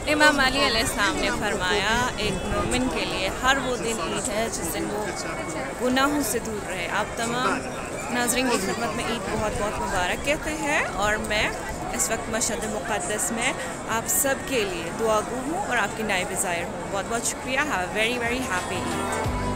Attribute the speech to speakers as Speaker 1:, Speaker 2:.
Speaker 1: इमाम अली अलैहिस्सलाम ने फरमाया एक मोमिन के लिए हर वो दिन ईद है जिस दिन वो गुनाहों से दूर रहे। आप तमाम नाज़रीन की खिदमत में ईद बहुत बहुत मुबारक कहते हैं और मैं इस वक्त मशहद मुक़द्दस में आप सब के लिए दुआगू हूँ और आपकी नाइब ज़ाहिर हूँ। बहुत बहुत शुक्रिया। Have very very happy Eid.